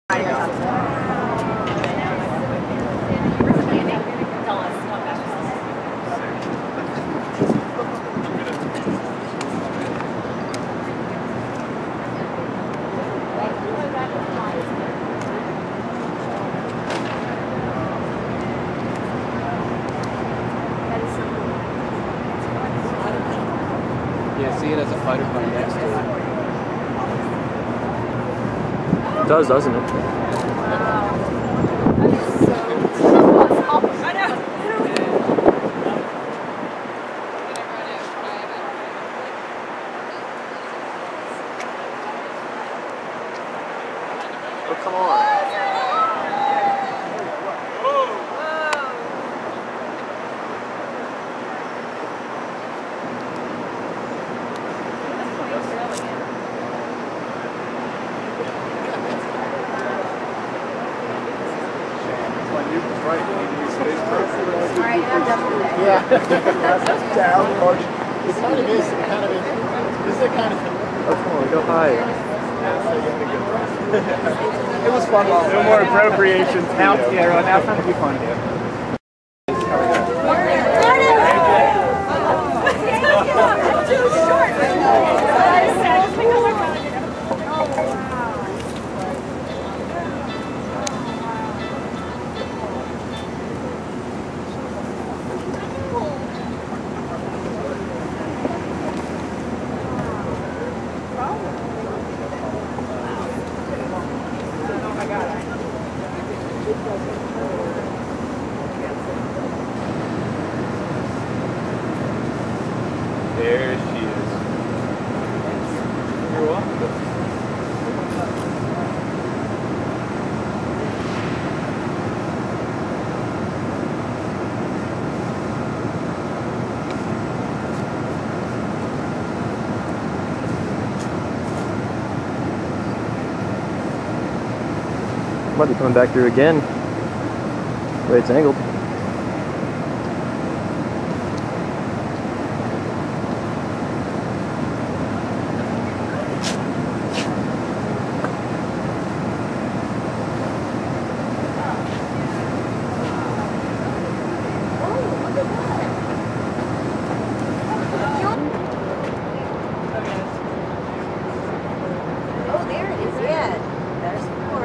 Yeah, see it as a fighter plane next to it. It does, doesn't it? Oh, come on. Yeah, that's down. It kind of is. This is the kind of thing. Oh, come on, go higher. It was fun. No more appropriations. Now, yeah, now it's time to be fun. There she is. You're welcome. Might be coming back through again. The way it's angled. Oh, there it is. Yeah, there's 4.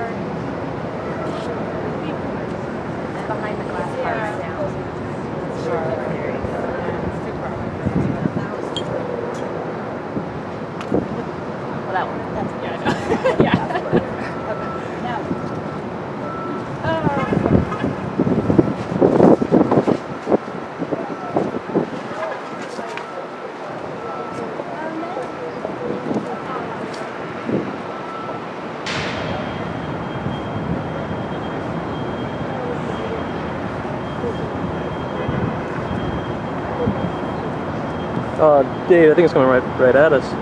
And behind the glass bars now. There you go. Well, that one. That's yeah, I know. Yeah. Okay. Now. Dave, I think it's coming right at us.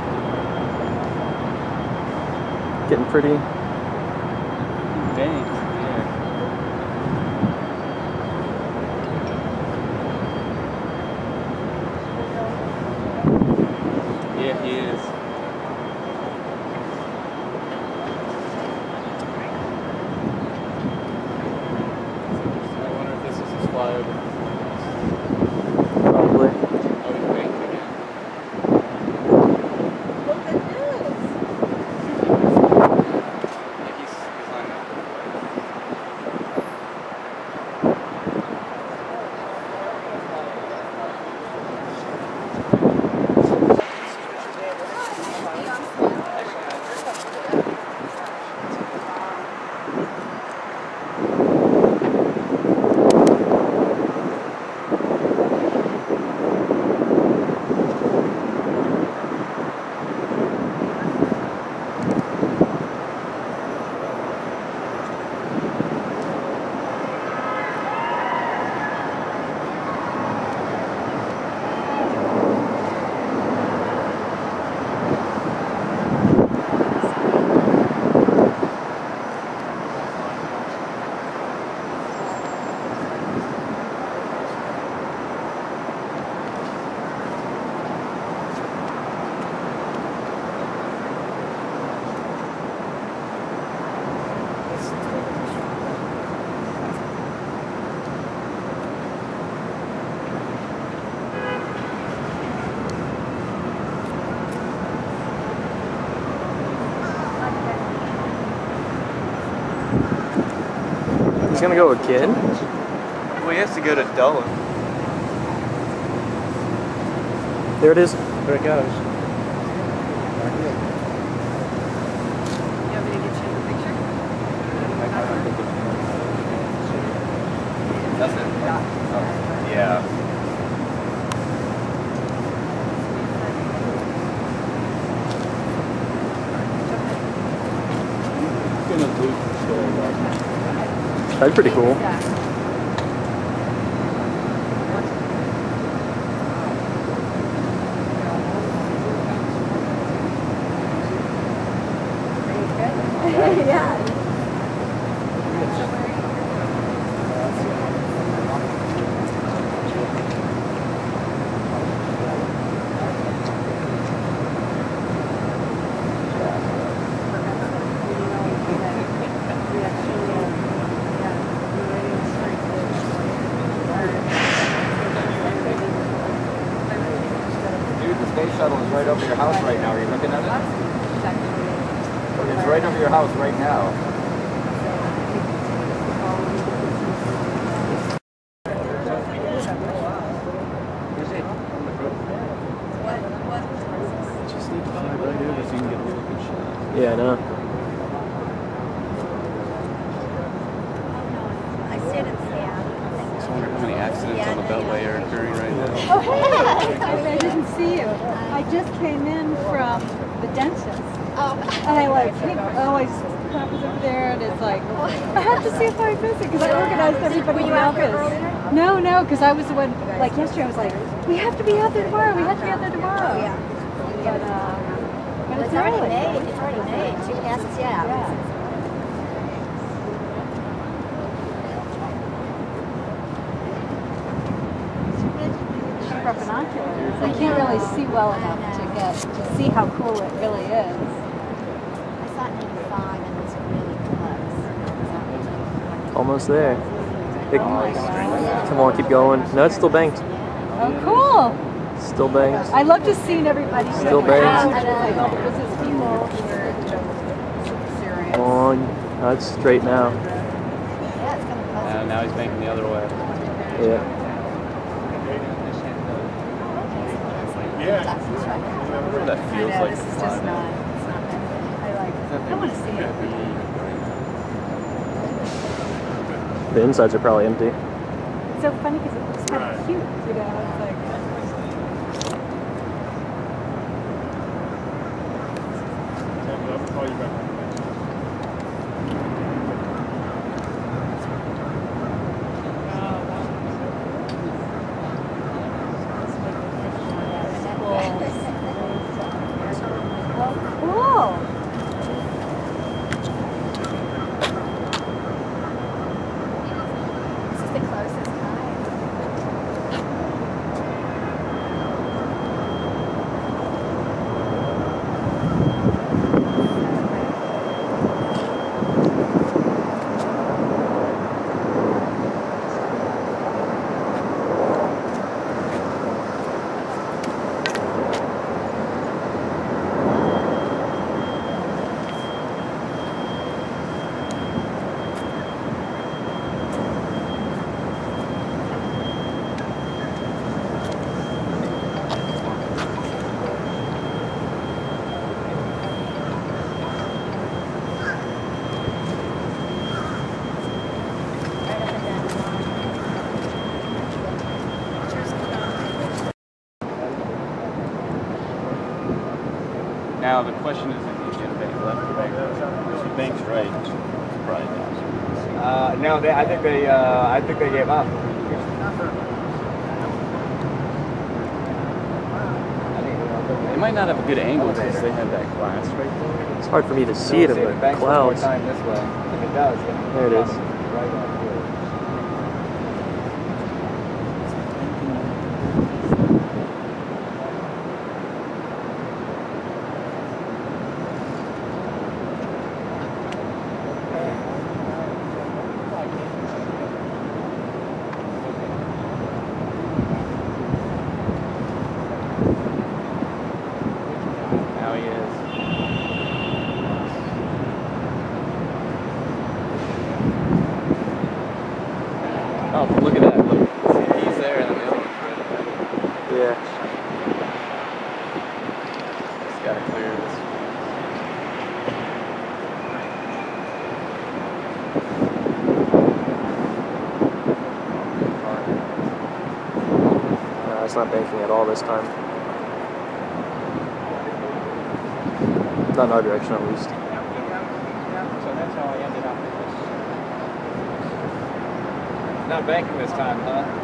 Getting pretty. Dang. Yeah, he is. I wonder if this is his flyover. Probably. He's gonna go again? Well, he has to go to Dulles. There it is. There it goes. You want me to get you the picture? That's it. Oh, yeah. That's pretty cool. Yeah. Dude, the space shuttle is right over your house right now. Are you looking at it? It's right over your house right now. Just need to fly right over so you can get a real good shot. Yeah, I know. I stayed in Seattle. I just wonder how many accidents on the Beltway are occurring right now. Oh, hey! I didn't see you. I just came in from the dentist. And I like, I was over there and it's like, I have to see if I miss it because I organized everybody in the office. No, because I was the one, like yesterday I was like, we have to be out there tomorrow, we have to be out there tomorrow. But it's already early. made. It's already made. 2 passes, yeah. Cheaper binoculars. I can't really see well enough to see how cool it really is. I saw it in 85 and it's really close. Almost there. Come on, keep going. No, it's still banked. Oh, cool. Still banked. I love just seeing everybody. Still banked. Like all the business people. Come on. No, it's straight now. Yeah, it's going to cost. Now he's banking the other way. Yeah. Whatever that feels like to fly now. I want to see it. The insides are probably empty. It's so funny because it looks kind of cute, you know. It's like. Cool. This is the closest time. Now the question is, if you get a bank left or bank right? If you bank's right, it's probably down. No, I think they gave up. They might not have a good angle because they have that glass right there. It's hard for me to see it in the clouds. Time this way. If it does, then There it is. right on here. Now he is. gotta clear this. No, it's not banking at all this time. Not in our direction, at least. So that's how I ended up with this. Not banking this time, huh?